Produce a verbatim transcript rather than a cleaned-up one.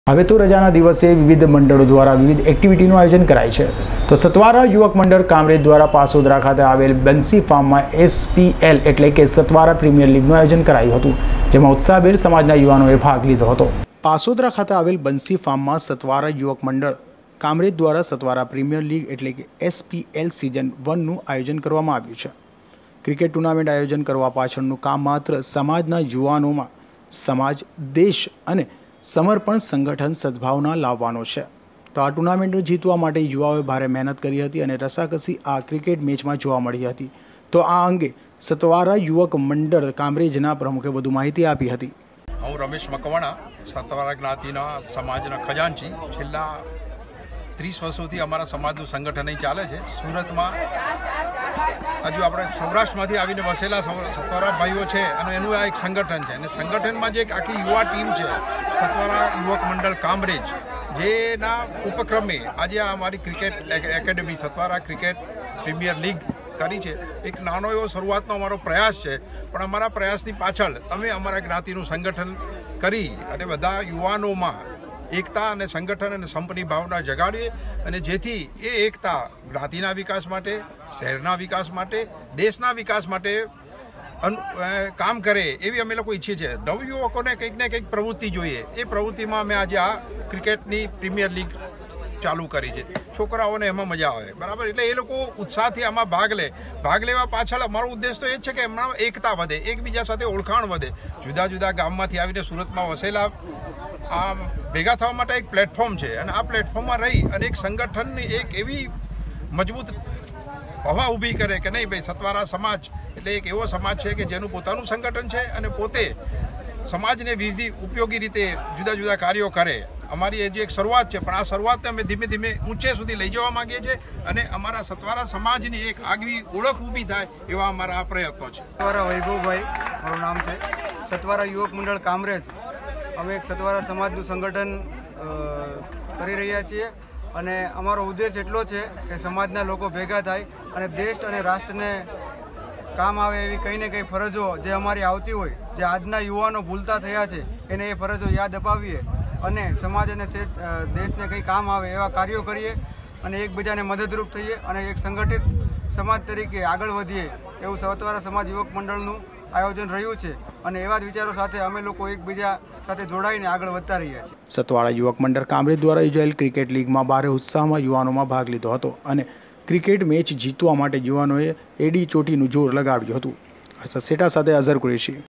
હવે તો રજાના દિવસે વિવિધ મંડળો દ્વારા વિવિધ એક્ટિવિટીનું આયોજન કરાય છે। તો સતવારા યુવક મંડળ કામરેજ દ્વારા પાસોદરા ખાતે આવેલ બંસી ફાર્મમાં એસપીએલ એટલે કે સતવારા પ્રીમિયર લીગનું આયોજન કરાયું હતું, જેમાં ઉત્સાહભેર સમાજના યુવાનોએ ભાગ લીધો હતો। પાસોદરા ખાતે આવેલ બંસી ફાર્મમાં સતવારા યુવક મંડળ કામરેજ દ્વારા સતવારા પ્રીમિયર લીગ એટલે કે એસપીએલ સિઝન વનનું આયોજન કરવામાં આવ્યું છે। ક્રિકેટ ટુર્નામેન્ટ આયોજન કરવા પાછળનું કામ માત્ર સમાજના યુવાનોમાં સમાજ, દેશ અને સમર્પણ સંગઠન સદભાવના લાવવાનો છે। તો આ ટુર્નામેન્ટ જીતવા માટે યુવાઓએ ભારે મહેનત કરી હતી અને રસાકસી આ ક્રિકેટ મેચમાં જોવા મળી હતી। તો આ અંગે સતવારા યુવક મંડળ કામરેજના પ્રમુખે વધુ માહિતી આપી હતી। હું રમેશ મકવાણા, સતવારા જ્ઞાતિના સમાજના ખજાનચી। છેલ્લા ત્રીસ વર્ષોથી અમારા સમાજનું સંગઠન અહીં ચાલે છે। સુરતમાં હજુ આપણે સૌરાષ્ટ્રમાંથી આવીને વસેલા સતવારા ભાઈઓ છે અને એનું આ એક સંગઠન છે અને સંગઠનમાં જે એક આખી યુવા ટીમ છે સતવારા યુવક મંડળ કામરેજ, જેના ઉપક્રમે આજે આ અમારી cricket academy Satvara cricket premier league કરી છે। એક નાનો એવો શરૂઆતનો અમારો પ્રયાસ છે, પણ અમારા પ્રયાસની પાછળ અમે અમારા જ્ઞાતિનું સંગઠન કરી અને બધા યુવાનોમાં એકતા અને સંગઠન અને સંપની ભાવના જગાડીએ અને જેથી એ એકતા જ્ઞાતિના વિકાસ માટે, શહેરના વિકાસ માટે, દેશના વિકાસ માટે કામ કરે એવી અમે લોકો ઈચ્છીએ છીએ। નવયુવકોને કંઈક ને કંઈક પ્રવૃત્તિ જોઈએ, એ પ્રવૃત્તિમાં અમે આજે આ ક્રિકેટની પ્રીમિયર લીગ ચાલુ કરી છે। છોકરાઓને એમાં મજા આવે, બરાબર, એટલે એ લોકો ઉત્સાહથી આમાં ભાગ લે। ભાગ લેવા પાછળ અમારો ઉદ્દેશ તો એ જ છે કે એમના એકતા વધે, એકબીજા સાથે ઓળખાણ વધે। જુદા જુદા ગામમાંથી આવીને સુરતમાં વસેલા આ ભેગા થવા માટે એક પ્લેટફોર્મ છે અને આ પ્લેટફોર્મમાં રહી અને એક સંગઠનની એક એવી મજબૂત હવા ઊભી કરે કે નહીં ભાઈ, સતવારા સમાજ એટલે એક એવો સમાજ છે કે જેનું પોતાનું સંગઠન છે અને પોતે સમાજને વિવિધ ઉપયોગી રીતે જુદા જુદા કાર્યો કરે। અમારી એ જે એક શરૂઆત છે, પણ આ શરૂઆતને અમે ધીમે ધીમે ઊંચે સુધી લઈ જવા માંગીએ છીએ અને અમારા સતવારા સમાજની એક આગવી ઓળખ ઊભી થાય એવા અમારા આ પ્રયત્નો છે। સતવારા વૈભવભાઈ મારું નામ છે। સતવારા યુવક મંડળ કામરેજ અમે એક સતવારા સમાજનું સંગઠન કરી રહ્યા છીએ અને અમારો ઉદ્દેશ એટલો છે કે સમાજના લોકો ભેગા થાય અને દેશ અને રાષ્ટ્રને કામ આવે એવી કંઈ ને કંઈ ફરજો જે અમારી આવતી હોય, જે આજના યુવાનો ભૂલતા થયા છે, એને એ ફરજો યાદ અપાવીએ અને સમાજ અને દેશને કંઈ કામ આવે એવા કાર્યો કરીએ અને એકબીજાને મદદરૂપ થઈએ અને એક સંગઠિત સમાજ તરીકે આગળ વધીએ એવું સતવારા સમાજ યુવક મંડળનું આયોજન રહ્યું છે અને એવા જ વિચારો સાથે અમે લોકો એકબીજા સાથે જોડાઈને આગળ વધતા રહ્યા છીએ। સતવારા યુવક મંડળ કામરેજ દ્વારા યોજાયેલ ક્રિકેટ લીગમાં ભારે ઉત્સાહમાં યુવાનોમાં ભાગ લીધો હતો અને ક્રિકેટ મેચ જીતવા માટે યુવાનોએ એડી ચોટીનું જોર લગાવ્યું હતું। સેટા સાથે અઝર કુરેશી।